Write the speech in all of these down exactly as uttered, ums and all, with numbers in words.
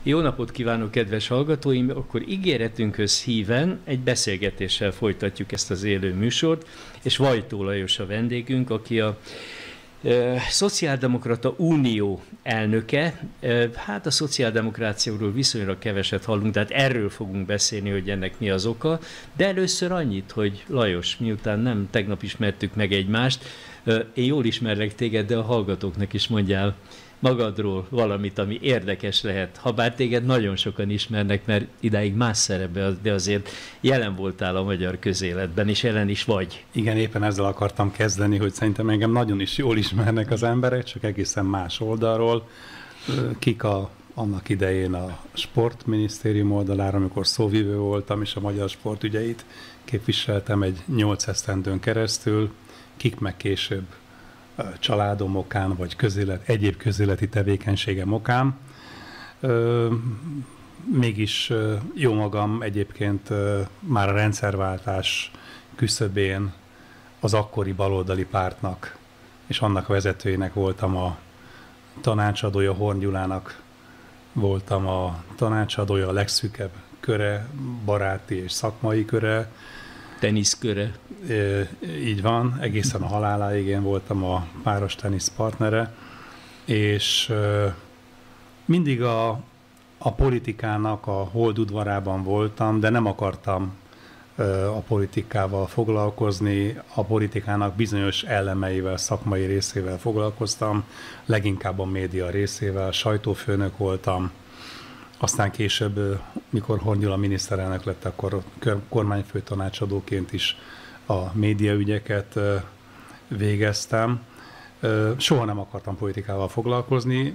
Jó napot kívánok, kedves hallgatóim! Akkor ígéretünkhöz híven egy beszélgetéssel folytatjuk ezt az élő műsort, és Vajtó Lajos a vendégünk, aki a e, Szociáldemokrata Unió elnöke. E, hát a szociáldemokrációról viszonylag keveset hallunk, tehát erről fogunk beszélni, hogy ennek mi az oka. De először annyit, hogy Lajos, miután nem tegnap ismertük meg egymást, e, én jól ismerlek téged, de a hallgatóknak is mondjál magadról valamit, ami érdekes lehet. Habár téged nagyon sokan ismernek, mert idáig más szerepben, de azért jelen voltál a magyar közéletben, és jelen is vagy. Igen, éppen ezzel akartam kezdeni, hogy szerintem engem nagyon is jól ismernek az emberek, csak egészen más oldalról. Kik a, annak idején a sportminisztérium oldalára, amikor szóvivő voltam, és a magyar sportügyeit képviseltem egy nyolc esztendőn keresztül, kik meg később családom okán, vagy közélet, egyéb közéleti tevékenységem okán. Ö, mégis jó magam egyébként már a rendszerváltás küszöbén az akkori baloldali pártnak és annak vezetőjének voltam a tanácsadója, Horn Gyulának voltam a tanácsadója, a legszűkebb köre, baráti és szakmai köre. Teniszköre. E, így van, egészen a haláláig én voltam a páros tenisz partnere, és e, mindig a, a politikának a holdudvarában voltam, de nem akartam e, a politikával foglalkozni, a politikának bizonyos elemeivel, szakmai részével foglalkoztam, leginkább a média részével, sajtófőnök voltam. Aztán később, mikor Horn Gyula miniszterelnök lett, akkor kormányfő tanácsadóként is a médiaügyeket végeztem. Soha nem akartam politikával foglalkozni,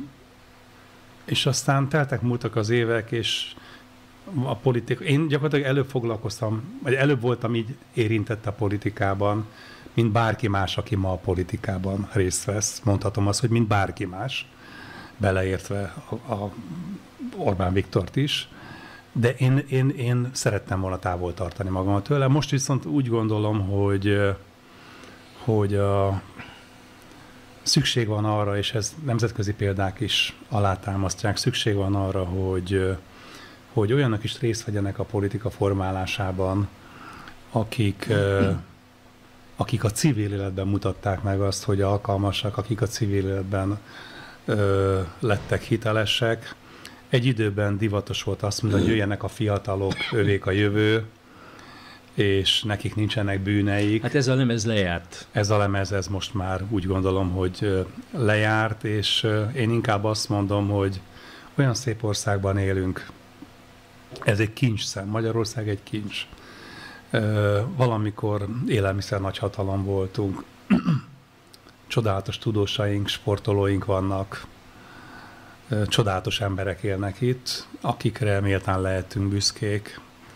és aztán teltek múltak az évek, és a politika... Én gyakorlatilag előbb foglalkoztam, vagy előbb voltam így érintett a politikában, mint bárki más, aki ma a politikában részt vesz. Mondhatom azt, hogy mint bárki más, beleértve a, a Orbán Viktort is, de én, én, én szerettem volna távol tartani magamat tőle. Most viszont úgy gondolom, hogy, hogy a, szükség van arra, és ez nemzetközi példák is alátámasztják, szükség van arra, hogy, hogy olyanok is részt vegyenek a politika formálásában, akik, akik a civil életben mutatták meg azt, hogy alkalmasak, akik a civil életben lettek hitelesek. Egy időben divatos volt azt mondani, hogy jöjjenek a fiatalok, övék a jövő, és nekik nincsenek bűneik. Hát ez a lemez lejárt. Ez a lemez, ez most már úgy gondolom, hogy lejárt, és én inkább azt mondom, hogy olyan szép országban élünk. Ez egy kincsszem, Magyarország egy kincs. Valamikor élelmiszer nagyhatalom voltunk. Csodálatos tudósaink, sportolóink vannak, csodálatos emberek élnek itt, akikre méltán lehetünk büszkék,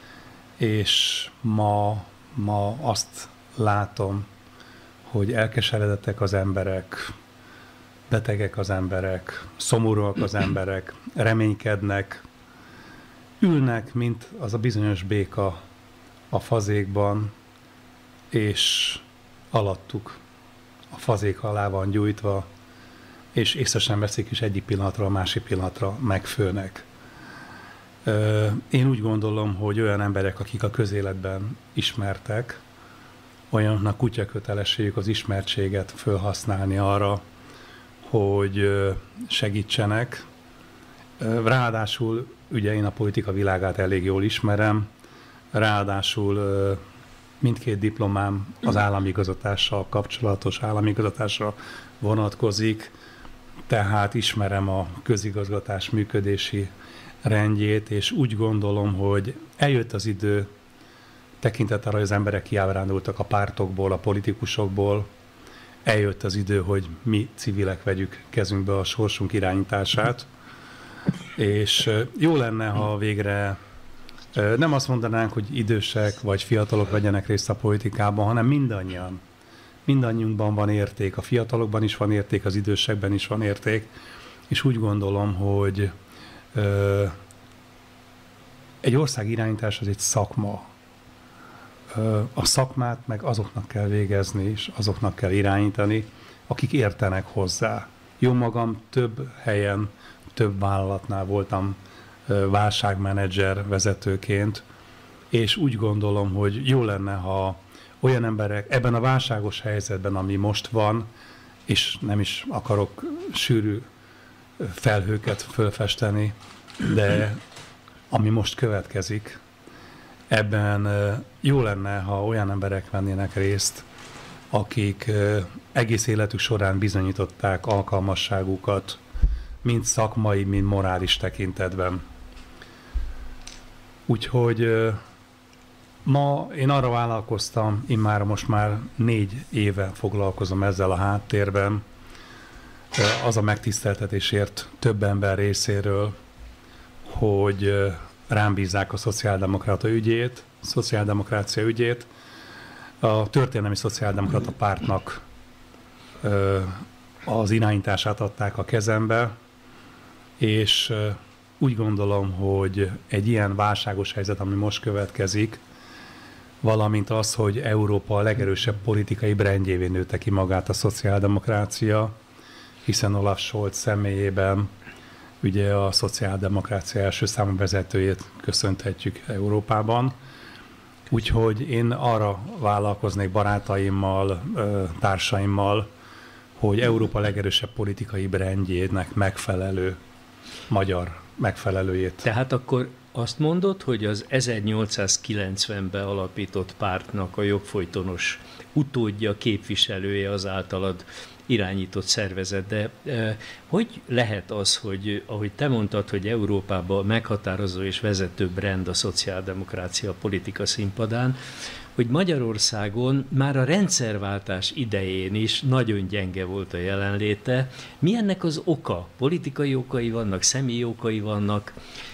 és ma, ma azt látom, hogy elkeseredettek az emberek, betegek az emberek, szomorúak az emberek, reménykednek, ülnek, mint az a bizonyos béka a fazékban, és alattuk a fazék alá van gyújtva, és észre sem veszik, és egyik pillanatra a másik pillanatra megfőnek. Én úgy gondolom, hogy olyan emberek, akik a közéletben ismertek, olyanoknak kutyakötelességük az ismertséget felhasználni arra, hogy segítsenek. Ráadásul, ugye én a politika világát elég jól ismerem, ráadásul mindkét diplomám az államigazgatással kapcsolatos, államigazgatásra vonatkozik, tehát ismerem a közigazgatás működési rendjét, és úgy gondolom, hogy eljött az idő, tekintettel arra, hogy az emberek kiábrándultak a pártokból, a politikusokból, eljött az idő, hogy mi civilek vegyük kezünkbe a sorsunk irányítását, és jó lenne, ha végre nem azt mondanánk, hogy idősek vagy fiatalok vegyenek részt a politikában, hanem mindannyian. Mindannyiunkban van érték, a fiatalokban is van érték, az idősekben is van érték, és úgy gondolom, hogy ö, egy ország irányítás az egy szakma. Ö, a szakmát meg azoknak kell végezni, és azoknak kell irányítani, akik értenek hozzá. Jó magam több helyen, több vállalatnál voltam válságmenedzser vezetőként, és úgy gondolom, hogy jó lenne, ha olyan emberek ebben a válságos helyzetben, ami most van, és nem is akarok sűrű felhőket fölfesteni, de ami most következik, ebben jó lenne, ha olyan emberek vennének részt, akik egész életük során bizonyították alkalmasságukat, mind szakmai, mind morális tekintetben. Úgyhogy ma én arra vállalkoztam, immár most már négy éve foglalkozom ezzel a háttérben, az a megtiszteltetésért több ember részéről, hogy rám bízzák a szociáldemokrata ügyét, a szociáldemokrácia ügyét. A történelmi szociáldemokrata pártnak az irányítását adták a kezembe, és úgy gondolom, hogy egy ilyen válságos helyzet, ami most következik, valamint az, hogy Európa a legerősebb politikai brandjévé nőtte ki magát a szociáldemokrácia, hiszen Olaf Scholz személyében ugye a szociáldemokrácia első számú vezetőjét köszönhetjük Európában. Úgyhogy én arra vállalkoznék barátaimmal, társaimmal, hogy Európa legerősebb politikai brandjének megfelelő magyar megfelelőjét. Tehát akkor azt mondod, hogy az ezernyolcszázkilencvenben alapított pártnak a jogfolytonos utódja, képviselője az általad irányított szervezet, de eh, hogy lehet az, hogy ahogy te mondtad, hogy Európában meghatározó és vezető brand a szociáldemokrácia politika színpadán, hogy Magyarországon már a rendszerváltás idején is nagyon gyenge volt a jelenléte. Mi ennek az oka? Politikai okai vannak, személyi okai vannak?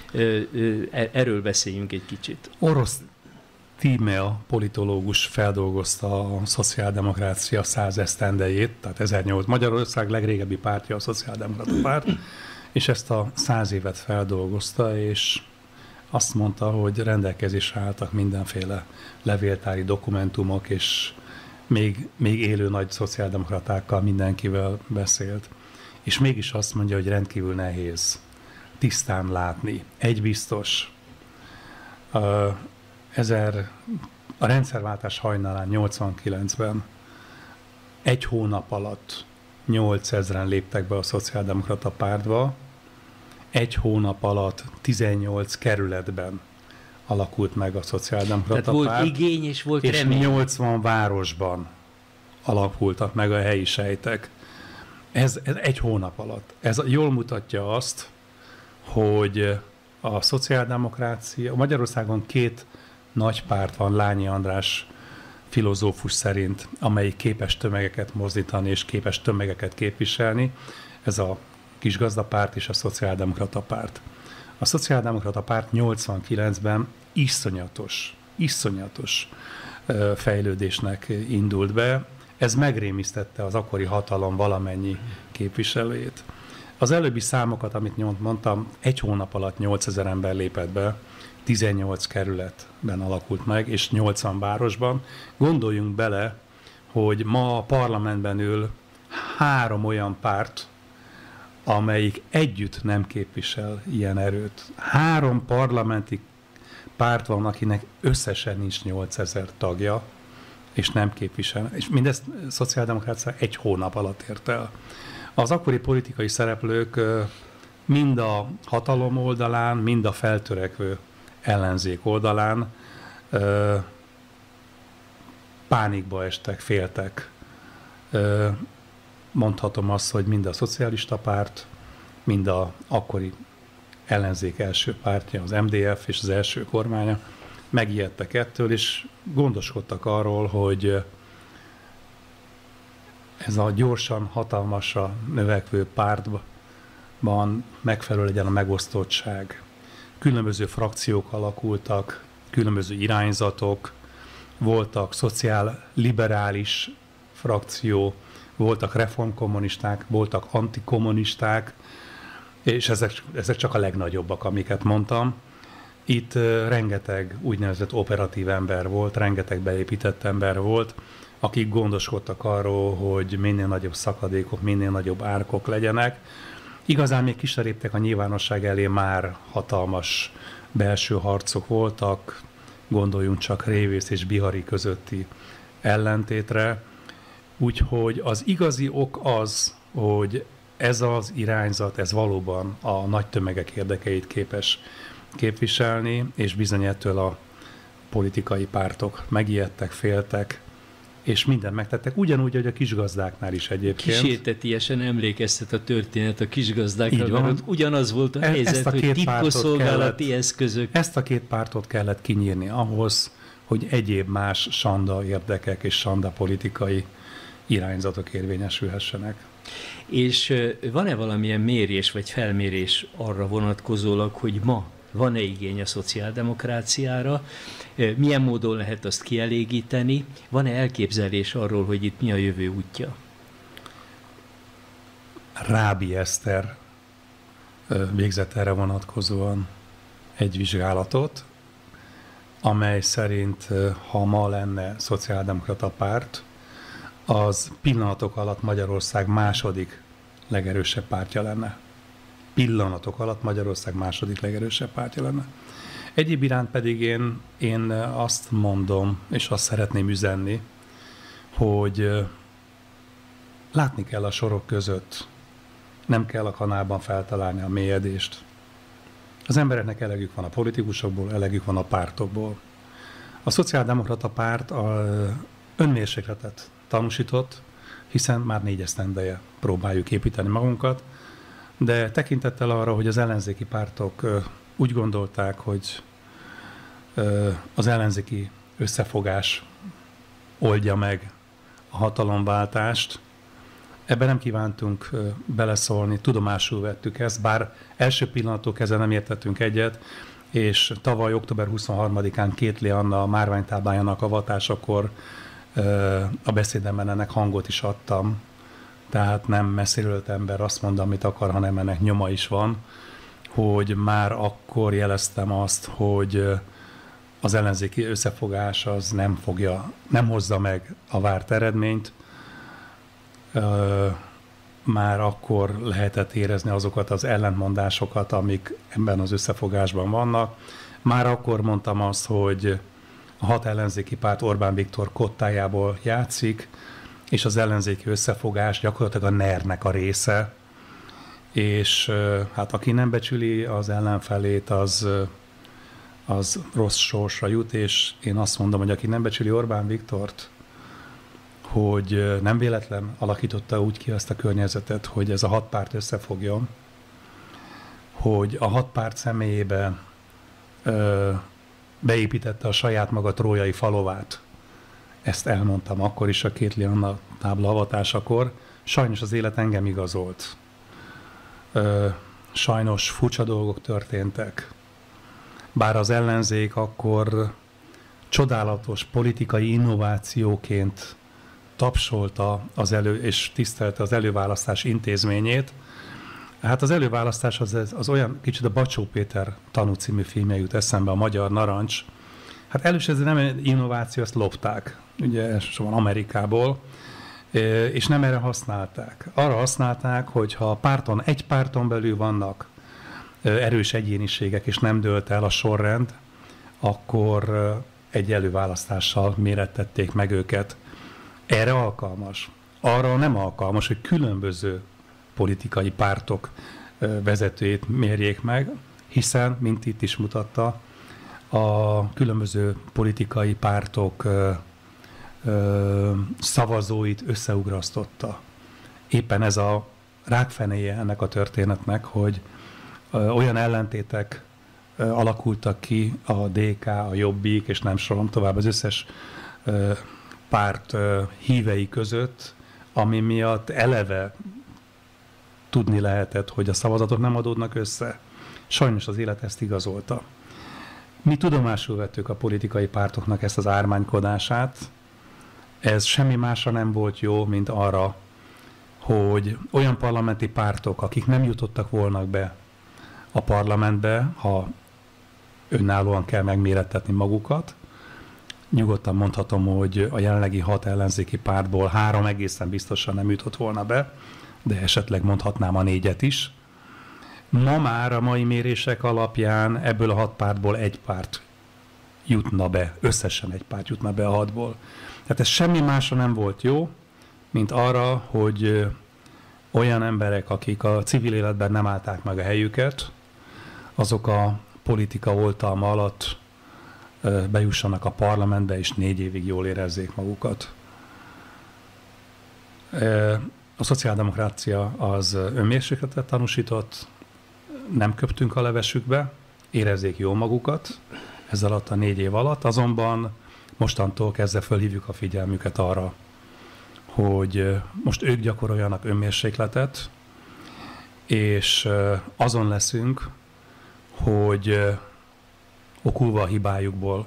Erről beszéljünk egy kicsit. Orosz Tímea politológus feldolgozta a szociáldemokrácia száz esztendejét, tehát ezernyolcszáz Magyarország legrégebbi pártja a szociáldemokrata párt, és ezt a száz évet feldolgozta, és azt mondta, hogy rendelkezésre álltak mindenféle levéltári dokumentumok, és még, még élő nagy szociáldemokratákkal mindenkivel beszélt. És mégis azt mondja, hogy rendkívül nehéz tisztán látni. Egy biztos, a, ezer, a rendszerváltás hajnalán nyolcvankilencben egy hónap alatt nyolcezren léptek be a szociáldemokrata pártba, egy hónap alatt tizennyolc kerületben alakult meg a szociáldemokrata párt. Tehát párt. volt igény és volt és remény. nyolcvan városban alakultak meg a helyi sejtek. Ez, ez egy hónap alatt. Ez jól mutatja azt, hogy a szociáldemokrácia, Magyarországon két nagy párt van, Lányi András filozófus szerint, amelyik képes tömegeket mozdítani és képes tömegeket képviselni. Ez a kisgazdapárt és a szociáldemokrata párt. A szociáldemokrata párt nyolcvankilencben iszonyatos, iszonyatos fejlődésnek indult be. Ez megrémisztette az akkori hatalom valamennyi képviselőjét. Az előbbi számokat, amit mondtam, egy hónap alatt nyolcezer ember lépett be, tizennyolc kerületben alakult meg, és nyolcvan városban. Gondoljunk bele, hogy ma a parlamentben ül három olyan párt, amelyik együtt nem képvisel ilyen erőt. Három parlamenti párt van, akinek összesen nincs nyolcezer tagja, és nem képvisel. És mindezt a szociáldemokrácia egy hónap alatt ért el. Az akkori politikai szereplők mind a hatalom oldalán, mind a feltörekvő ellenzék oldalán pánikba estek, féltek. Mondhatom azt, hogy mind a szocialista párt, mind a akkori ellenzék első pártja, az em dé ef és az első kormánya megijedtek ettől, és gondoskodtak arról, hogy ez a gyorsan, hatalmasra növekvő pártban megfelelő legyen a megosztottság. Különböző frakciók alakultak, különböző irányzatok, voltak szociál-liberális frakció, voltak reformkommunisták, voltak antikommunisták, és ezek, ezek csak a legnagyobbak, amiket mondtam. Itt rengeteg úgynevezett operatív ember volt, rengeteg beépített ember volt, akik gondoskodtak arról, hogy minél nagyobb szakadékok, minél nagyobb árkok legyenek, Igazán még kiseréptek a nyilvánosság elé, már hatalmas belső harcok voltak, gondoljunk csak Révész és Bihari közötti ellentétre. Úgyhogy az igazi ok az, hogy ez az irányzat, ez valóban a nagy tömegek érdekeit képes képviselni, és bizony ettől a politikai pártok megijedtek, féltek, és mindent megtettek, ugyanúgy, hogy a kisgazdáknál is egyébként. Kísértetiesen emlékeztet a történet a kisgazdákra, mert ugyanaz volt a helyzet, hogy titkosszolgálati kellett, eszközök. Ezt a két pártot kellett kinyírni ahhoz, hogy egyéb más sanda érdekek és sanda politikai irányzatok érvényesülhessenek. És van-e valamilyen mérés vagy felmérés arra vonatkozólag, hogy ma van-e igény a szociáldemokráciára, milyen módon lehet azt kielégíteni, van-e elképzelés arról, hogy itt mi a jövő útja? Rábi Eszter végzett erre vonatkozóan egy vizsgálatot, amely szerint, ha ma lenne szociáldemokrata párt, az pillanatok alatt Magyarország második legerősebb pártja lenne. Pillanatok alatt Magyarország második legerősebb pártja lenne. Egyéb iránt pedig én, én azt mondom, és azt szeretném üzenni, hogy látni kell a sorok között, nem kell a kanálban feltalálni a mélyedést. Az embereknek elegük van a politikusokból, elegük van a pártokból. A szociáldemokrata párt a önmérsékletet tanúsított, hiszen már négy esztendeje próbáljuk építeni magunkat, de tekintettel arra, hogy az ellenzéki pártok úgy gondolták, hogy az ellenzéki összefogás oldja meg a hatalomváltást, ebben nem kívántunk beleszólni, tudomásul vettük ezt, bár első pillanattól kezdve nem értettünk egyet, és tavaly október huszonharmadikán Kétli Anna a márványtáblájának avatásakor a beszédemben ennek hangot is adtam, tehát nem messziről ember azt mond, amit akar, hanem ennek nyoma is van, hogy már akkor jeleztem azt, hogy az ellenzéki összefogás az nem fogja, nem hozza meg a várt eredményt. Már akkor lehetett érezni azokat az ellentmondásokat, amik ebben az összefogásban vannak. Már akkor mondtam azt, hogy a hat ellenzéki párt Orbán Viktor kottájából játszik, és az ellenzéki összefogás gyakorlatilag a nernek a része, és hát aki nem becsüli az ellenfelét, az, az rossz sorsra jut, és én azt mondom, hogy aki nem becsüli Orbán Viktort, hogy nem véletlen alakította úgy ki azt a környezetet, hogy ez a hat párt összefogjon, hogy a hat párt személyébe ö, beépítette a saját maga trójai falovát. Ezt elmondtam akkor is a Kétli Anna tábla avatásakor. Sajnos az élet engem igazolt. Ö, sajnos furcsa dolgok történtek. Bár az ellenzék akkor csodálatos politikai innovációként tapsolta az elő, és tisztelte az előválasztás intézményét. Hát az előválasztás az, az olyan, kicsit a Bacsó Péter tanú című filmje jut eszembe, a Magyar Narancs. Hát először ez nem innováció, ezt lopták, ugye elsősorban Amerikából, és nem erre használták. Arra használták, hogy ha a párton, egy párton belül vannak erős egyéniségek, és nem dőlt el a sorrend, akkor egy előválasztással mérettették meg őket. Erre alkalmas. Arra nem alkalmas, hogy különböző politikai pártok vezetőjét mérjék meg, hiszen, mint itt is mutatta, a különböző politikai pártok szavazóit összeugrasztotta. Éppen ez a rákfenéje ennek a történetnek, hogy olyan ellentétek alakultak ki a dé ká, a Jobbik, és nem sorolom tovább az összes párt hívei között, ami miatt eleve tudni lehetett, hogy a szavazatok nem adódnak össze. Sajnos az élet ezt igazolta. Mi tudomásul vettük a politikai pártoknak ezt az ármánykodását. Ez semmi másra nem volt jó, mint arra, hogy olyan parlamenti pártok, akik nem jutottak volna be a parlamentbe, ha önállóan kell megmérettetni magukat, nyugodtan mondhatom, hogy a jelenlegi hat ellenzéki pártból három egészen biztosan nem jutott volna be, de esetleg mondhatnám a négyet is, Ma már a mai mérések alapján ebből a hat pártból egy párt jutna be, összesen egy párt jutna be a hatból. Tehát ez semmi másra nem volt jó, mint arra, hogy olyan emberek, akik a civil életben nem állták meg a helyüket, azok a politika oltalma alatt bejussanak a parlamentbe, és négy évig jól érezzék magukat. A szociáldemokrácia az önmérsékletet tanúsított, nem köptünk a levesükbe, érezzék jól magukat ez alatt a négy év alatt, azonban mostantól kezdve fölhívjuk a figyelmüket arra, hogy most ők gyakoroljanak önmérsékletet, és azon leszünk, hogy okulva a hibájukból,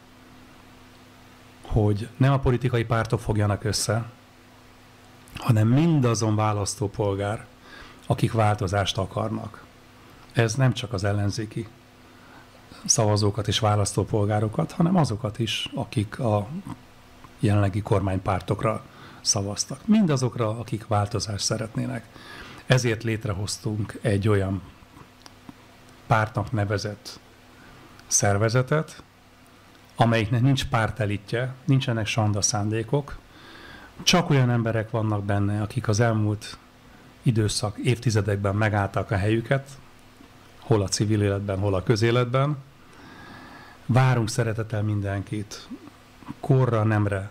hogy nem a politikai pártok fogjanak össze, hanem mindazon választópolgár, akik változást akarnak. Ez nem csak az ellenzéki szavazókat és választópolgárokat, hanem azokat is, akik a jelenlegi kormánypártokra szavaztak. Mindazokra, akik változást szeretnének. Ezért létrehoztunk egy olyan pártnak nevezett szervezetet, amelyiknek nincs pártelitje, nincsenek sanda szándékok, csak olyan emberek vannak benne, akik az elmúlt időszak, évtizedekben megállták a helyüket, hol a civil életben, hol a közéletben. Várunk szeretettel mindenkit, korra, nemre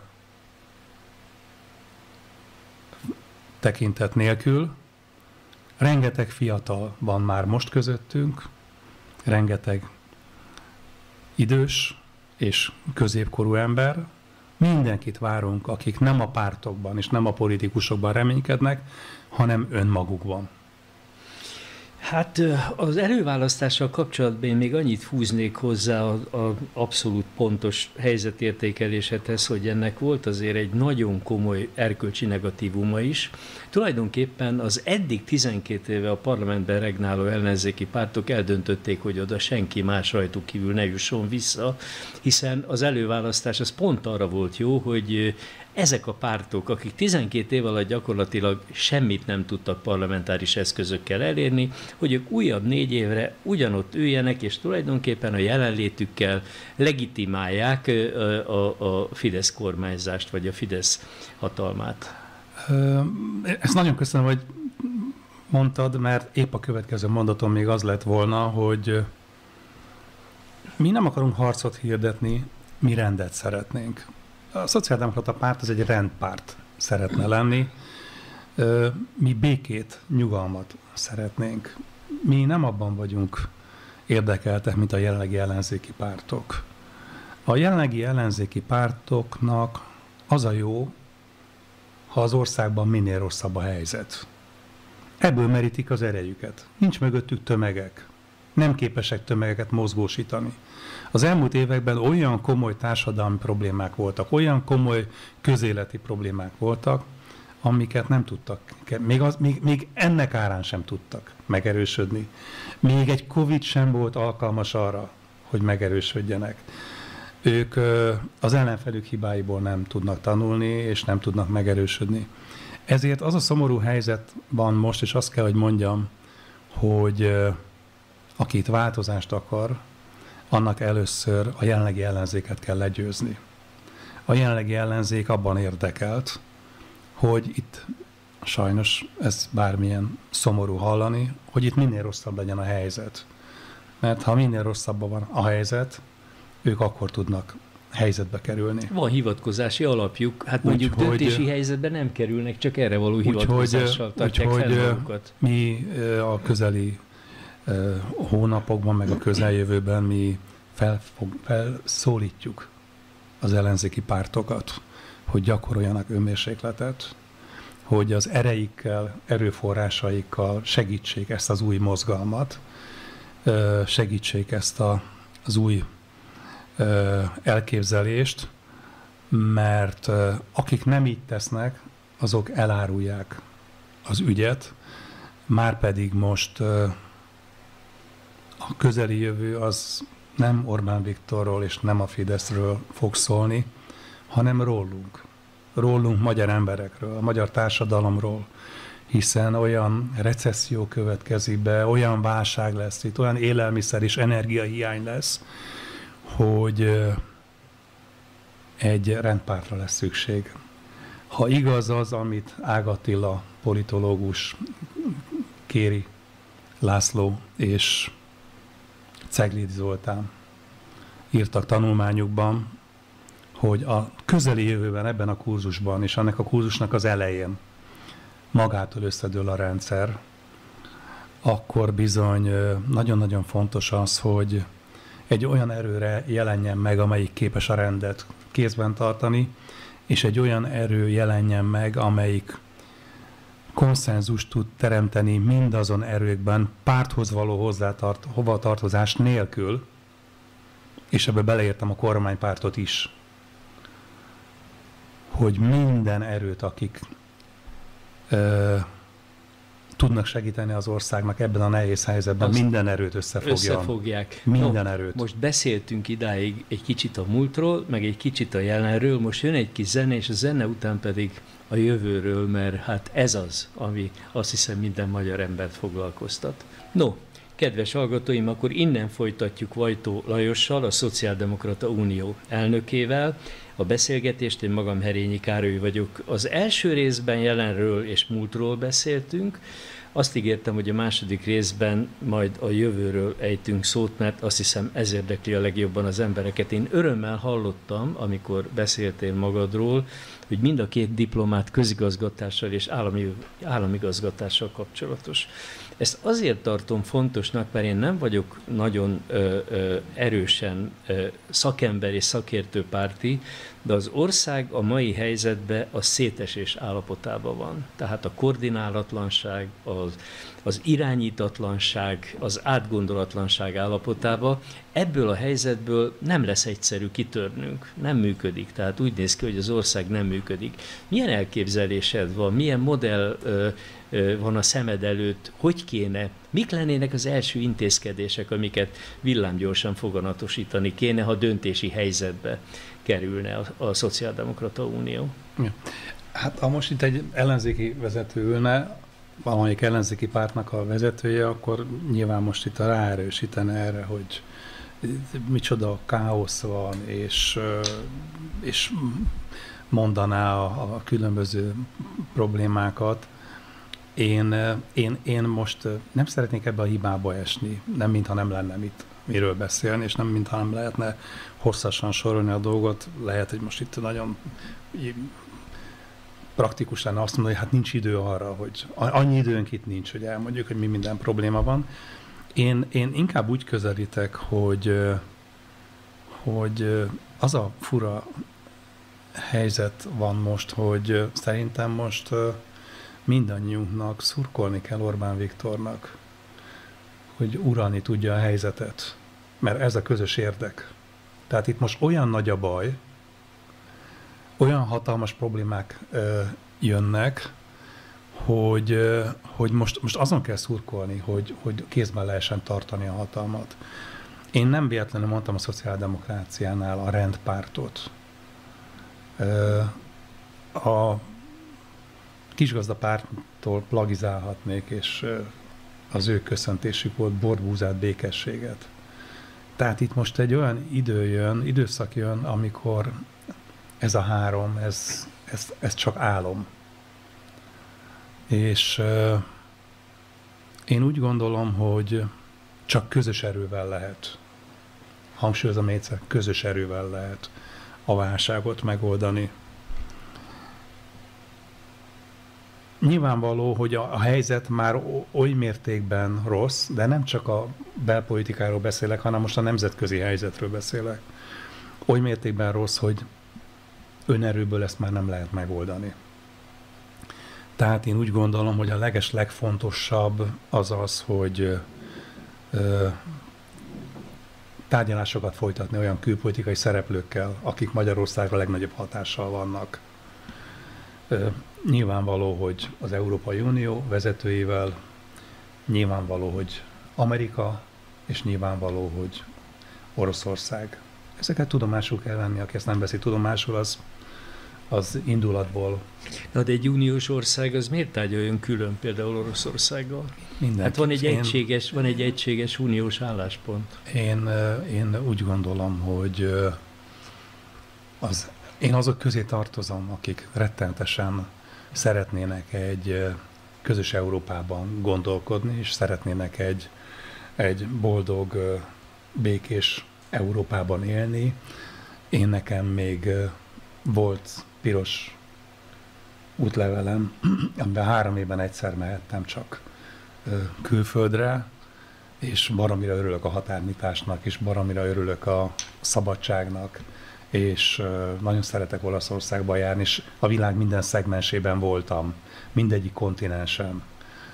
tekintet nélkül. Rengeteg fiatal van már most közöttünk, rengeteg idős és középkorú ember. Mindenkit várunk, akik nem a pártokban és nem a politikusokban reménykednek, hanem önmagukban. Hát az előválasztással kapcsolatban én még annyit húznék hozzá az abszolút pontos helyzetértékeléshez, hogy ennek volt azért egy nagyon komoly erkölcsi negatívuma is. Tulajdonképpen az eddig tizenkét éve a parlamentben regnáló ellenzéki pártok eldöntötték, hogy oda senki más rajtuk kívül ne jusson vissza, hiszen az előválasztás az pont arra volt jó, hogy ezek a pártok, akik tizenkét év alatt gyakorlatilag semmit nem tudtak parlamentáris eszközökkel elérni, hogy ők újabb négy évre ugyanott üljenek, és tulajdonképpen a jelenlétükkel legitimálják a, a, a Fidesz kormányzást, vagy a Fidesz hatalmát. Ezt nagyon köszönöm, hogy mondtad, mert épp a következő mondatom még az lett volna, hogy mi nem akarunk harcot hirdetni, mi rendet szeretnénk. A szociáldemokrata párt az egy rendpárt szeretne lenni. Mi békét, nyugalmat szeretnénk. Mi nem abban vagyunk érdekeltek, mint a jelenlegi ellenzéki pártok. A jelenlegi ellenzéki pártoknak az a jó, ha az országban minél rosszabb a helyzet. Ebből merítik az erejüket. Nincs mögöttük tömegek. Nem képesek tömegeket mozgósítani. Az elmúlt években olyan komoly társadalmi problémák voltak, olyan komoly közéleti problémák voltak, amiket nem tudtak, még, az, még, még ennek árán sem tudtak megerősödni. Még egy Covid sem volt alkalmas arra, hogy megerősödjenek. Ők az ellenfelük hibáiból nem tudnak tanulni, és nem tudnak megerősödni. Ezért az a szomorú helyzet van most, és azt kell, hogy mondjam, hogy aki itt változást akar, annak először a jelenlegi ellenzéket kell legyőzni. A jelenlegi ellenzék abban érdekelt, hogy itt sajnos ez bármilyen szomorú hallani, hogy itt minél rosszabb legyen a helyzet. Mert ha minél rosszabb van a helyzet, ők akkor tudnak helyzetbe kerülni. Van hivatkozási alapjuk, hát mondjuk úgy, döntési hogy, helyzetben nem kerülnek, csak erre való úgy, hivatkozással hogy, tartják úgy, fel magukat. Mi a közeli hónapokban, meg a közeljövőben mi felfog, felszólítjuk az ellenzéki pártokat, hogy gyakoroljanak önmérsékletet, hogy az ereikkel, erőforrásaikkal segítsék ezt az új mozgalmat, segítsék ezt a, az új elképzelést, mert akik nem így tesznek, azok elárulják az ügyet, márpedig most a közeli jövő az nem Orbán Viktorról és nem a Fideszről fog szólni, hanem rólunk. Rólunk, magyar emberekről, a magyar társadalomról. hiszen olyan recesszió következik be, olyan válság lesz itt, olyan élelmiszer és energiahiány lesz, hogy egy rendpártra lesz szükség. Ha igaz az, amit Ág Attila politológus, Kéri László és Ceglédi Zoltán írtak tanulmányukban, hogy a közeli jövőben ebben a kurzusban és annak a kurzusnak az elején magától összedől a rendszer, akkor bizony nagyon-nagyon fontos az, hogy egy olyan erőre jelenjen meg, amelyik képes a rendet kézben tartani, és egy olyan erő jelenjen meg, amelyik konszenzust tud teremteni mindazon erőkben párthoz való hozzátart, hovatartozás nélkül, és ebbe beleértem a kormánypártot is, hogy minden erőt, akik ö, tudnak segíteni az országnak ebben a nehéz helyzetben, Azt minden erőt összefogja. Összefogják. Minden no, erőt. Most beszéltünk idáig egy kicsit a múltról, meg egy kicsit a jelenről, most jön egy kis zene, és a zene után pedig a jövőről, mert hát ez az, ami azt hiszem minden magyar embert foglalkoztat. No, kedves hallgatóim, akkor innen folytatjuk Vajtó Lajossal, a Szociáldemokrata Unió elnökével a beszélgetést. Én magam Herényi Károly vagyok. Az első részben jelenről és múltról beszéltünk. Azt ígértem, hogy a második részben majd a jövőről ejtünk szót, mert azt hiszem ez érdekli a legjobban az embereket. Én örömmel hallottam, amikor beszéltél magadról, hogy mind a két diplomát közigazgatással és állami, államigazgatással kapcsolatos. Ezt azért tartom fontosnak, mert én nem vagyok nagyon ö, ö, erősen ö, szakember és szakértő párti, de az ország a mai helyzetben a szétesés állapotában van. Tehát a koordinálatlanság, az, az irányítatlanság, az átgondolatlanság állapotában. Ebből a helyzetből nem lesz egyszerű kitörnünk, nem működik. Tehát úgy néz ki, hogy az ország nem működik. Milyen elképzelésed van, milyen modell ö, ö, van a szemed előtt, hogy kéne, mik lennének az első intézkedések, amiket villámgyorsan foganatosítani kéne, ha döntési helyzetbe kerülne a, a Szociáldemokrata Unió? Ja. Hát ha most itt egy ellenzéki vezető ülne, valamelyik ellenzéki pártnak a vezetője, akkor nyilván most itt ráerősítene erre, hogy micsoda káosz van, és, és mondaná a, a különböző problémákat. Én, én, én most nem szeretnék ebbe a hibába esni, nem mintha nem lenne mit miről beszélni, és nem mintha nem lehetne hosszasan sorolni a dolgot. Lehet, hogy most itt nagyon praktikus lenne azt mondani, hogy hát nincs idő arra, hogy annyi időnk itt nincs, hogy elmondjuk, hogy mi minden probléma van. Én, én inkább úgy közelítek, hogy, hogy az a fura helyzet van most, hogy szerintem most mindannyiunknak szurkolni kell Orbán Viktornak, hogy uralni tudja a helyzetet, mert ez a közös érdek. Tehát itt most olyan nagy a baj, olyan hatalmas problémák ö, jönnek, hogy, ö, hogy most, most azon kell szurkolni, hogy, hogy kézben lehessen tartani a hatalmat. Én nem véletlenül mondtam a szociáldemokráciánál a rendpártot. Ö, a kisgazdapárttól plagizálhatnék, és ö, az ő köszöntésük volt borbúzát, békességet. Tehát itt most egy olyan idő jön, időszak jön, amikor ez a három, ez, ez, ez csak álom. És uh, én úgy gondolom, hogy csak közös erővel lehet, hangsúlyozom egyszer, közös erővel lehet a válságot megoldani. Nyilvánvaló, hogy a, a helyzet már oly mértékben rossz, de nem csak a belpolitikáról beszélek, hanem most a nemzetközi helyzetről beszélek. Oly mértékben rossz, hogy önerőből ezt már nem lehet megoldani. Tehát én úgy gondolom, hogy a leges legfontosabb az az, hogy ö, tárgyalásokat folytatni olyan külpolitikai szereplőkkel, akik Magyarországra legnagyobb hatással vannak. Ö, Nyilvánvaló, hogy az Európai Unió vezetőivel, nyilvánvaló, hogy Amerika, és nyilvánvaló, hogy Oroszország. Ezeket tudomásul kell venni, aki ezt nem veszi tudomásul, az, az indulatból. Na de egy uniós ország az miért tárgyaljon külön például Oroszországgal? Mindenki. Hát van egy, én, egységes, van egy egységes uniós álláspont. Én, én úgy gondolom, hogy az, én azok közé tartozom, akik rettenetesen szeretnének egy közös Európában gondolkodni, és szeretnének egy, egy boldog, békés Európában élni. Én nekem még volt piros útlevelem, amiben három évben egyszer mehettem csak külföldre, és baromira örülök a határnyitásnak, és baromira örülök a szabadságnak, és nagyon szeretek Olaszországba járni, és a világ minden szegmensében voltam, mindegyik kontinensen.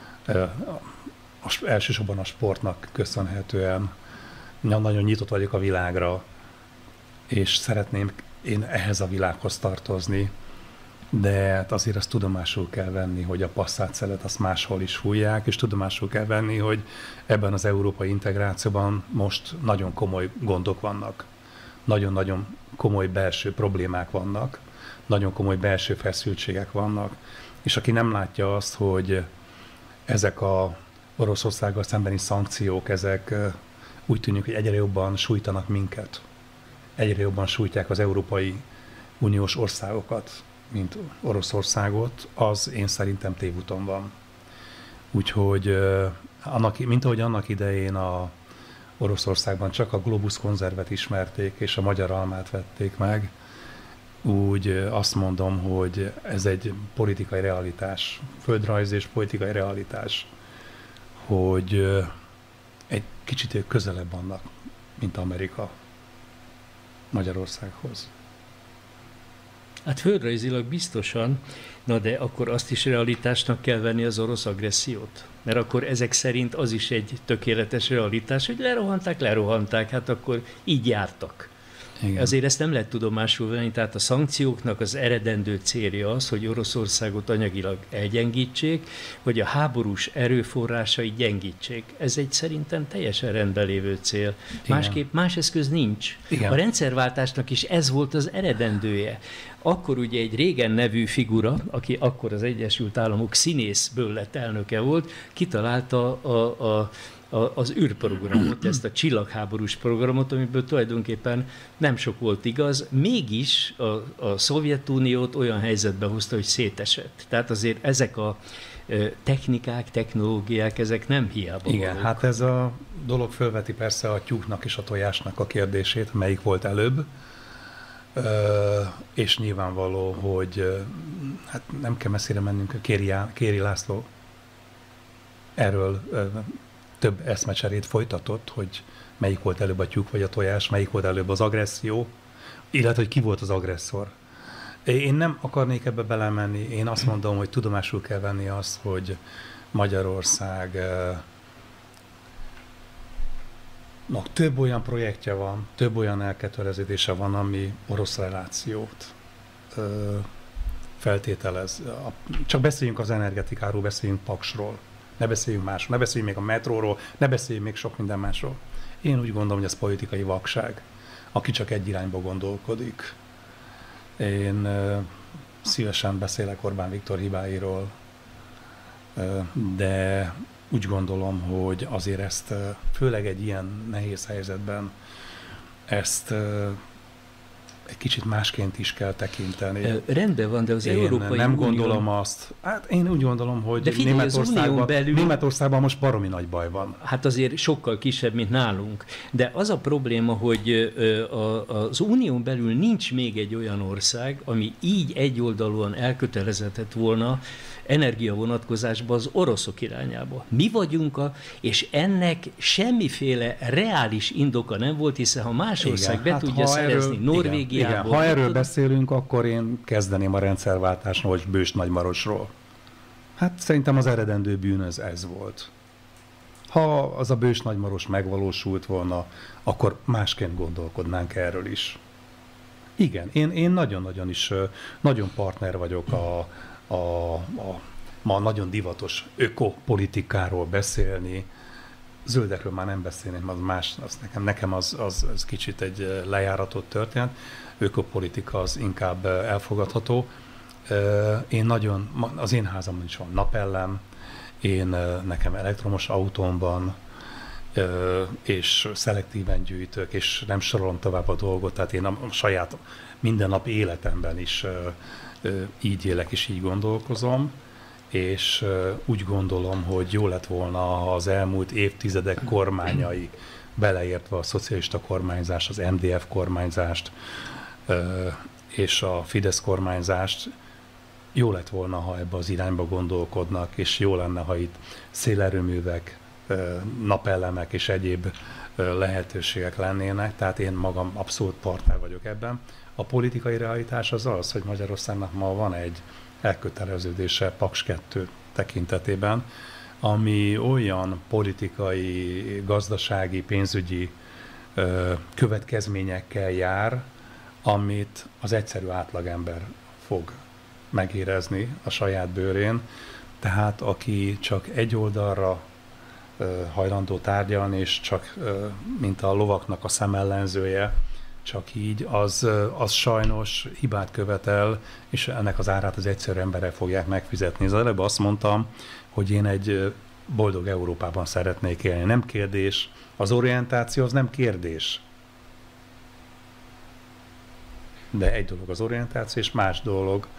Elsősorban a sportnak köszönhetően nagyon nyitott vagyok a világra, és szeretném én ehhez a világhoz tartozni, de hát azért azt tudomásul kell venni, hogy a passzát azt máshol is fújják, és tudomásul kell venni, hogy ebben az európai integrációban most nagyon komoly gondok vannak. Nagyon-nagyon komoly belső problémák vannak, nagyon komoly belső feszültségek vannak, és aki nem látja azt, hogy ezek a Oroszországgal szembeni szankciók, ezek úgy tűnik, hogy egyre jobban sújtanak minket, egyre jobban sújtják az Európai Uniós országokat, mint Oroszországot, az én szerintem tévúton van. Úgyhogy, annak, mint ahogy annak idején a Oroszországban csak a Globus konzervet ismerték, és a magyar almát vették meg, úgy azt mondom, hogy ez egy politikai realitás, földrajzi és politikai realitás, hogy egy kicsit közelebb vannak, mint Amerika Magyarországhoz. Hát földrajzilag biztosan, na de akkor azt is realitásnak kell venni az orosz agressziót. Mert akkor ezek szerint az is egy tökéletes realitás, hogy lerohanták, lerohanták, hát akkor így jártak. Igen. Azért ezt nem lehet tudomásul venni, tehát a szankcióknak az eredendő célja az, hogy Oroszországot anyagilag elgyengítsék, vagy a háborús erőforrásai gyengítsék. Ez egy szerintem teljesen rendben lévő cél. Igen. Másképp más eszköz nincs. Igen. A rendszerváltásnak is ez volt az eredendője. Akkor ugye egy Reagan nevű figura, aki akkor az Egyesült Államok színészből lett elnöke volt, kitalálta a, a az űrprogramot, ezt a csillagháborús programot, amiből tulajdonképpen nem sok volt igaz, mégis a, a Szovjetuniót olyan helyzetbe hozta, hogy szétesett. Tehát azért ezek a technikák, technológiák, ezek nem hiába Igen, valók. Hát ez a dolog fölveti persze a tyúknak és a tojásnak a kérdését, melyik volt előbb, és nyilvánvaló, hogy hát nem kell messzire mennünk, a Kéri, Kéri László erről több eszmecserét folytatott, hogy melyik volt előbb a tyúk vagy a tojás, melyik volt előbb az agresszió, illetve hogy ki volt az agresszor. Én nem akarnék ebbe belemenni, én azt mondom, hogy tudomásul kell venni azt, hogy Magyarország több olyan projektje van, több olyan elköteleződése van, ami orosz relációt feltételez. Csak beszéljünk az energetikáról, beszéljünk Paksról. Ne beszéljünk másról, ne beszéljünk még a metróról, ne beszéljünk még sok minden másról. Én úgy gondolom, hogy ez politikai vakság, aki csak egy irányba gondolkodik. Én uh, szívesen beszélek Orbán Viktor hibáiról, uh, de úgy gondolom, hogy azért ezt, uh, főleg egy ilyen nehéz helyzetben, ezt uh, egy kicsit másként is kell tekinteni. Rendben van, de az én Európai nem Unió... gondolom azt. Hát én úgy gondolom, hogy figyelj, Németországban, belül... Németországban most baromi nagy baj van. Hát azért sokkal kisebb, mint nálunk. De az a probléma, hogy az unión belül nincs még egy olyan ország, ami így egyoldalúan elkötelezhetett volna energia vonatkozásban az oroszok irányába. Mi vagyunk a, és ennek semmiféle reális indoka nem volt, hiszen ha más ország igen, be hát tudja szerezni erről, Norvégiából... Igen, igen. Ha erről tud... beszélünk, akkor én kezdeném a rendszerváltásról, vagy Bős Nagymarosról. Hát szerintem az eredendő bűnöz ez volt. Ha az a Bős Nagymaros megvalósult volna, akkor másként gondolkodnánk erről is. Igen, én, én nagyon-nagyon is, nagyon partner vagyok a A, a ma nagyon divatos ökopolitikáról beszélni. zöldekről már nem beszélnék, az más, az nekem, nekem az, az, az kicsit egy lejáratott történet. Ökopolitika az inkább elfogadható. Én nagyon, az én házamban is van napellem, én nekem elektromos autóm van, és szelektíven gyűjtök, és nem sorolom tovább a dolgot, tehát én a saját mindennap életemben is így élek és így gondolkozom, és úgy gondolom, hogy jó lett volna, ha az elmúlt évtizedek kormányai, beleértve a szocialista kormányzást, az em dé ef kormányzást és a Fidesz kormányzást, jó lett volna, ha ebbe az irányba gondolkodnak, és jó lenne, ha itt szélerőművek, napellemek és egyéb lehetőségek lennének, tehát én magam abszolút partner vagyok ebben. A politikai realitás az az, hogy Magyarországnak ma van egy elköteleződése Paks kettő tekintetében, ami olyan politikai, gazdasági, pénzügyi ö, következményekkel jár, amit az egyszerű átlagember fog megérezni a saját bőrén. Tehát aki csak egy oldalra ö, hajlandó tárgyalni, és csak, ö, mint a lovaknak a szemellenzője, csak így, az, az sajnos hibát követel, és ennek az árát az egyszerű emberek fogják megfizetni. Az előbb azt mondtam, hogy én egy boldog Európában szeretnék élni. Nem kérdés. Az orientáció az nem kérdés. De egy dolog az orientáció, és más dolog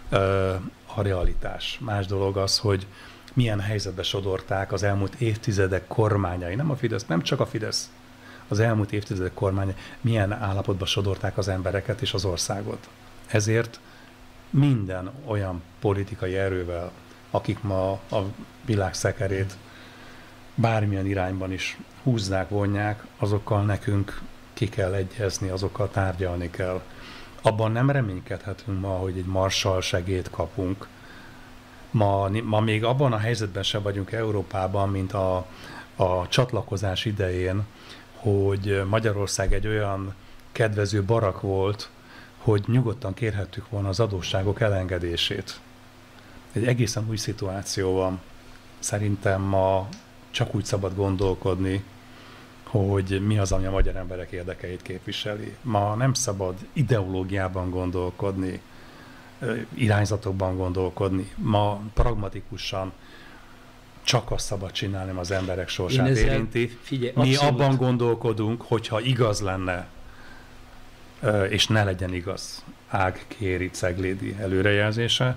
a realitás. Más dolog az, hogy milyen helyzetbe sodorták az elmúlt évtizedek kormányai. Nem a Fidesz, nem csak a Fidesz. Az elmúlt évtizedek kormány milyen állapotba sodorták az embereket és az országot. Ezért minden olyan politikai erővel, akik ma a világ szekerét bármilyen irányban is húzzák, vonják, azokkal nekünk ki kell egyezni, azokkal tárgyalni kell. Abban nem reménykedhetünk ma, hogy egy Marshall segélyt kapunk. Ma, ma még abban a helyzetben sem vagyunk Európában, mint a, a csatlakozás idején, hogy Magyarország egy olyan kedvező barak volt, hogy nyugodtan kérhettük volna az adósságok elengedését. Egy egészen új szituáció van. Szerintem ma csak úgy szabad gondolkodni, hogy mi az, ami a magyar emberek érdekeit képviseli. Ma nem szabad ideológiában gondolkodni, irányzatokban gondolkodni. Ma pragmatikusan csak azt szabad csinálni, az emberek sorsát ezzel, érinti. Figyelj, mi abszolút abban gondolkodunk, hogyha igaz lenne, és ne legyen igaz Ág Kéri Ceglédi előrejelzése,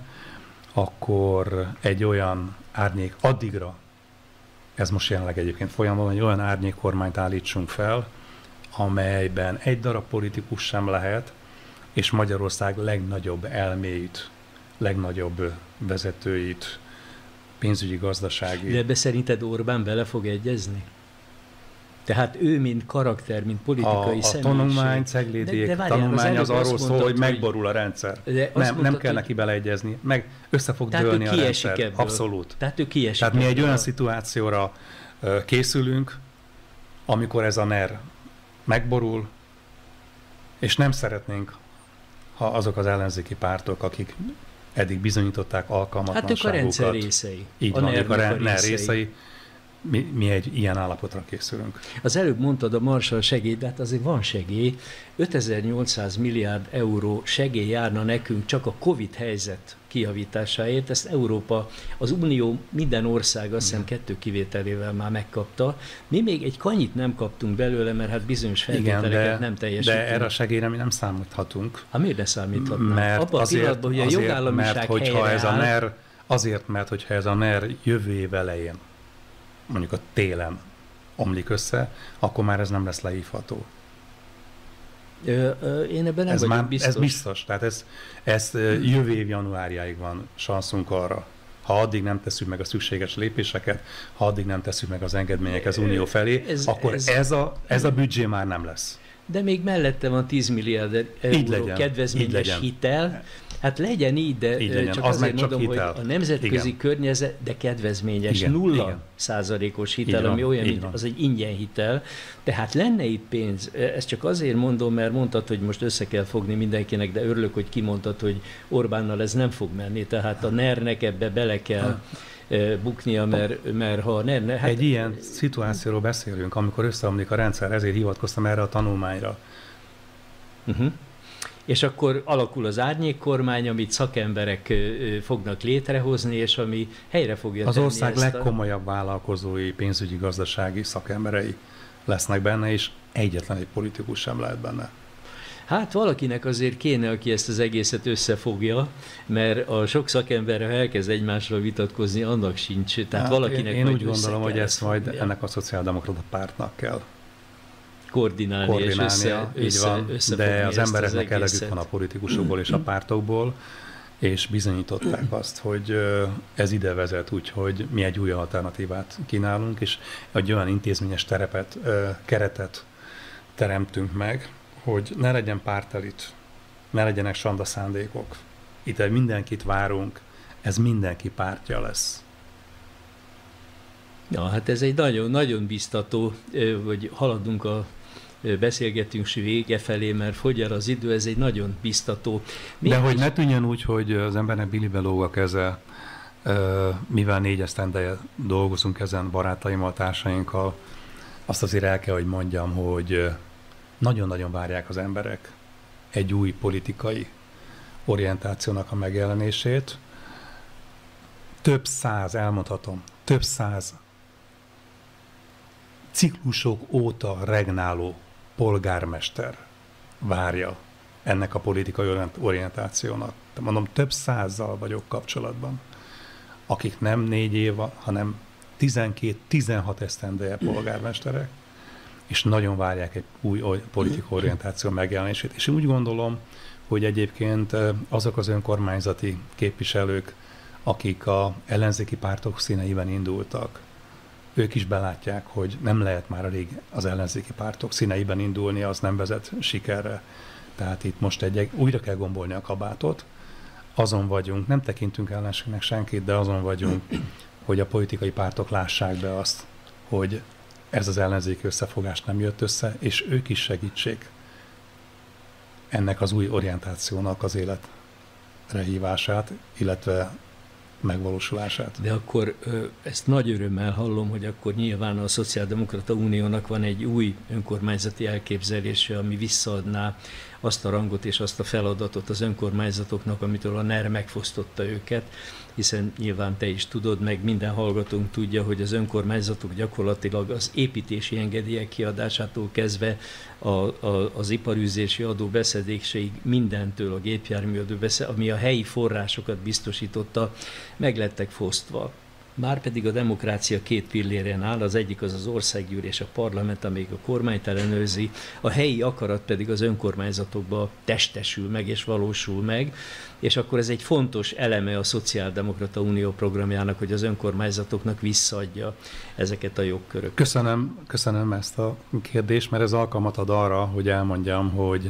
akkor egy olyan árnyék addigra, ez most jelenleg egyébként folyamban, egy olyan árnyék kormányt állítsunk fel, amelyben egy darab politikus sem lehet, és Magyarország legnagyobb elméit, legnagyobb vezetőit, pénzügyi, gazdasági. De ebbe szerinted Orbán bele fog egyezni? Tehát ő, mint karakter, mint politikai a, személyiség. A tanulmány, Ceglédiék tanulmány az, az arról szól, hogy megborul a rendszer. Nem, mondtad, nem kell neki beleegyezni, meg össze fog dőlni a rendszer. Ebből. Abszolút. Tehát ő kiesik. Tehát mi egy olyan szituációra uh, készülünk, amikor ez a NER megborul, és nem szeretnénk, ha azok az ellenzéki pártok, akik eddig bizonyították alkalmatlanságukat. Hát ők a rendszer részei. Így a van, ők a NER részei. részei. Mi, mi egy ilyen állapotra készülünk. Az előbb mondtad a Marshall segély, de hát azért van segély. ötezer-nyolcszáz milliárd euró segély járna nekünk csak a Covid helyzet kijavításáért. Ezt Európa, az Unió minden ország, azt hiszem kettő kivételével már megkapta. Mi még egy kanyit nem kaptunk belőle, mert hát bizonyos feltételeket nem teljesítünk. De erre a segélyre mi nem számíthatunk. Hát miért ne számíthatnánk? Mert abban azért, hogy a azért, jogállamiság mert hogyha ez a áll, NER, azért, mert hogyha ez a NER jövő év elején, mondjuk a télen omlik össze, akkor már ez nem lesz leívható. Ö, ö, én ebben nem ez vagyok már, biztos. Ez biztos, tehát ez, ez jövő év januárjáig van sanszunk arra. Ha addig nem tesszük meg a szükséges lépéseket, ha addig nem tesszük meg az engedményeket az Unió felé, ez, akkor ez, ez, a, ez a büdzsé már nem lesz. De még mellette van tíz milliárd euró kedvezményes hitel. Hát legyen így, de így csak az azért mondom, csak hogy a nemzetközi igen. környezet, de kedvezményes, igen. nulla igen. százalékos hitel, van, ami olyan, mint van. Az egy ingyen hitel. Tehát lenne itt pénz. Ezt csak azért mondom, mert mondtad, hogy most össze kell fogni mindenkinek, de örülök, hogy kimondtad, hogy Orbánnal ez nem fog menni. Tehát a NER-nek ebbe bele kell buknia, mert, mert ha nem... Ne, hát... Egy ilyen szituációról beszélünk, amikor összeomlik a rendszer, ezért hivatkoztam erre a tanulmányra. Uh-huh. És akkor alakul az árnyékkormány, amit szakemberek fognak létrehozni, és ami helyre fogja az tenni ország ezt legkomolyabb a... vállalkozói, pénzügyi, gazdasági szakemberei lesznek benne, és egyetlen egy politikus sem lehet benne. Hát valakinek azért kéne, aki ezt az egészet összefogja, mert a sok szakember, ha elkezd egymásról vitatkozni, annak sincs. Tehát hát valakinek én, én úgy össze gondolom, hogy ezt majd fogja. ennek a szociáldemokrata pártnak kell koordinálni, koordinálnia, és össze, így össze, van, de az embereknek elegük van a politikusokból és a pártokból, és bizonyították azt, hogy ez ide vezet, úgyhogy mi egy új alternatívát kínálunk, és egy olyan intézményes terepet, keretet teremtünk meg, hogy ne legyen pártelit, ne legyenek sanda szándékok. Itt mindenkit várunk, ez mindenki pártja lesz. Ja, hát ez egy nagyon, nagyon biztató, hogy haladunk a beszélgetünk vége felé, mert fogy el az idő, ez egy nagyon biztató. Mi De hogy is... ne tűnjön úgy, hogy az embernek bilibe lóg a keze, mivel négy esztendeje dolgozunk ezen barátaimmal, társainkkal, azt azért el kell, hogy mondjam, hogy nagyon-nagyon várják az emberek egy új politikai orientációnak a megjelenését. Több száz, elmondhatom, több száz ciklusok óta regnáló polgármester várja ennek a politikai orientációnak. Mondom, több százzal vagyok kapcsolatban, akik nem négy év, hanem tizenkét-tizenhat esztendeje polgármesterek, és nagyon várják egy új politikai orientáció megjelenését. És én úgy gondolom, hogy egyébként azok az önkormányzati képviselők, akik az ellenzéki pártok színeiben indultak, ők is belátják, hogy nem lehet már elég az ellenzéki pártok színeiben indulni, az nem vezet sikerre. Tehát itt most egy, újra kell gombolni a kabátot. Azon vagyunk, nem tekintünk ellenségnek senkit, de azon vagyunk, hogy a politikai pártok lássák be azt, hogy ez az ellenzéki összefogás nem jött össze, és ők is segítsék ennek az új orientációnak az életre hívását, illetve megvalósulását. De akkor ezt nagy örömmel hallom, hogy akkor nyilván a Szociáldemokrata Uniónak van egy új önkormányzati elképzelése, ami visszaadná azt a rangot és azt a feladatot az önkormányzatoknak, amitől a en e er megfosztotta őket, hiszen nyilván te is tudod, meg minden hallgatónk tudja, hogy az önkormányzatok gyakorlatilag az építési engedélyek kiadásától kezdve a, a, az iparűzési adó beszedéséig mindentől a gépjárműadó beszed, ami a helyi forrásokat biztosította, meglettek fosztva. Márpedig a demokrácia két pilléren áll, az egyik az az országgyűlés, a parlament, amelyik a kormányt ellenőrzi, a helyi akarat pedig az önkormányzatokba testesül meg és valósul meg, és akkor ez egy fontos eleme a Szociáldemokrata Unió programjának, hogy az önkormányzatoknak visszaadja ezeket a jogköröket. Köszönöm, köszönöm ezt a kérdést, mert ez alkalmat ad arra, hogy elmondjam, hogy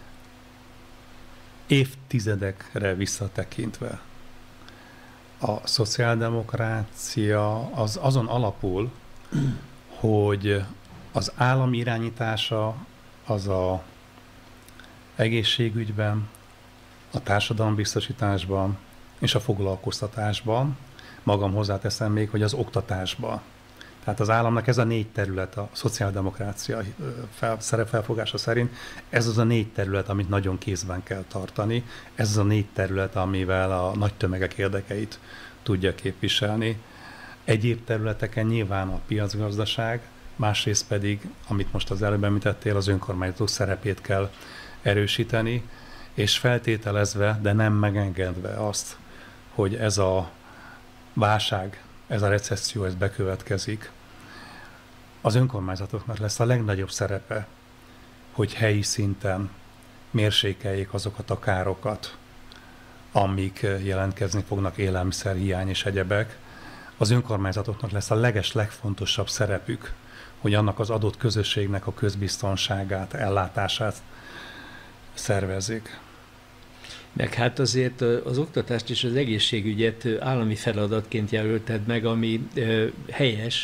évtizedekre visszatekintve a szociáldemokrácia az azon alapul, hogy az állam irányítása az a egészségügyben, a társadalombiztosításban és a foglalkoztatásban, magam hozzáteszem még, hogy az oktatásban. Tehát az államnak ez a négy terület, a szociáldemokrácia fel, szerepfelfogása szerint, ez az a négy terület, amit nagyon kézben kell tartani, ez az a négy terület, amivel a nagy tömegek érdekeit tudja képviselni. Egyéb területeken nyilván a piacgazdaság, másrészt pedig, amit most az előbb említettél, az önkormányzatok szerepét kell erősíteni, és feltételezve, de nem megengedve azt, hogy ez a válság, ez a recesszió, ez bekövetkezik, az önkormányzatoknak lesz a legnagyobb szerepe, hogy helyi szinten mérsékeljék azokat a károkat, amik jelentkezni fognak, élelmiszerhiány és egyebek. Az önkormányzatoknak lesz a leges, legfontosabb szerepük, hogy annak az adott közösségnek a közbiztonságát, ellátását szervezzék. Meg hát azért az oktatást és az egészségügyet állami feladatként jelölted meg, ami helyes,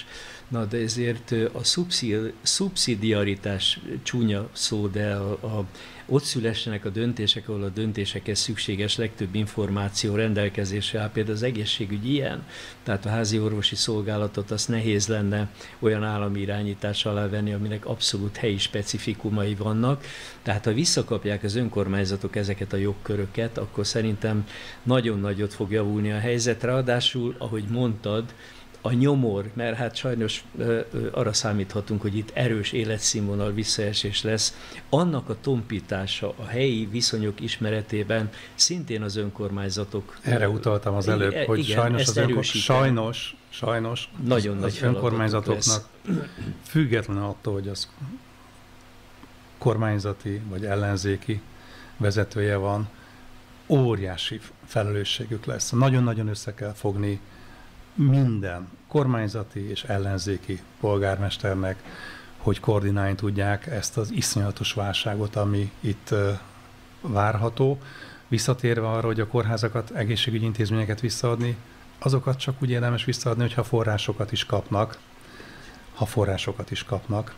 Na, de ezért a szubszi- szubszidiaritás csúnya szó, de a, a, ott szülessenek a döntések, ahol a döntésekhez szükséges legtöbb információ rendelkezésre áll, például az egészségügy ilyen, tehát a házi orvosi szolgálatot azt nehéz lenne olyan állami irányítás alá venni, aminek abszolút helyi specifikumai vannak. Tehát ha visszakapják az önkormányzatok ezeket a jogköröket, akkor szerintem nagyon nagyot fog javulni a helyzet. Ráadásul, ahogy mondtad, a nyomor, mert hát sajnos ö, ö, arra számíthatunk, hogy itt erős életszínvonal visszaesés lesz, annak a tompítása a helyi viszonyok ismeretében szintén az önkormányzatok... Erre utaltam az előbb, igen, hogy igen, sajnos, az önkor... sajnos, sajnos nagyon az, nagy az önkormányzatoknak függetlenül attól, hogy az kormányzati vagy ellenzéki vezetője van, óriási felelősségük lesz. Nagyon-nagyon össze kell fogni minden kormányzati és ellenzéki polgármesternek, hogy koordinálni tudják ezt az iszonyatos válságot, ami itt uh, várható. Visszatérve arra, hogy a kórházakat, egészségügyi intézményeket visszaadni, azokat csak úgy érdemes visszaadni, hogyha forrásokat is kapnak. Ha forrásokat is kapnak.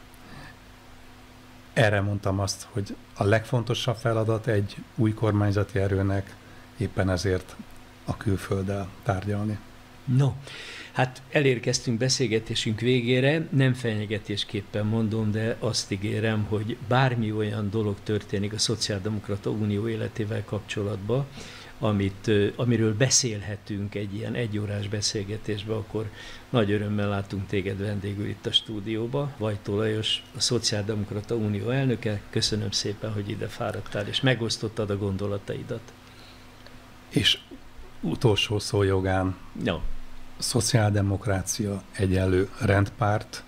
Erre mondtam azt, hogy a legfontosabb feladat egy új kormányzati erőnek éppen ezért a külfölddel tárgyalni. No, hát elérkeztünk beszélgetésünk végére, nem fenyegetésképpen mondom, de azt ígérem, hogy bármi olyan dolog történik a Szociáldemokrata Unió életével kapcsolatban, amit, amiről beszélhetünk egy ilyen egyórás beszélgetésben, akkor nagy örömmel látunk téged vendégül itt a stúdióba. Vajtó Lajos, a Szociáldemokrata Unió elnöke, köszönöm szépen, hogy ide fáradtál, és megosztottad a gondolataidat. És utolsó szó jogán, no. a szociáldemokrácia egyenlő rendpárt,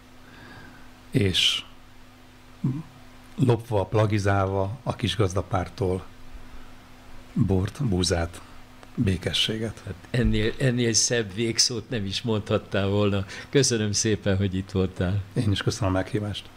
és lopva, plagizálva a kisgazdapártól bort, búzát, békességet. Hát ennél, ennél szebb végszót nem is mondhattál volna. Köszönöm szépen, hogy itt voltál. Én is köszönöm a meghívást.